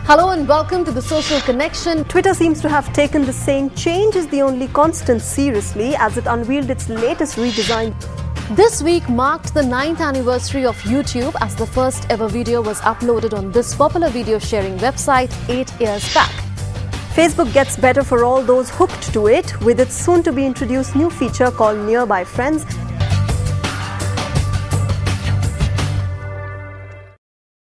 Hello and welcome to the Social Connection. Twitter seems to have taken the saying "change is the only constant" seriously as it unveiled its latest redesign. This week marked the 9th anniversary of YouTube as the first ever video was uploaded on this popular video sharing website 8 years back. Facebook gets better for all those hooked to it with its soon to be introduced new feature called Nearby Friends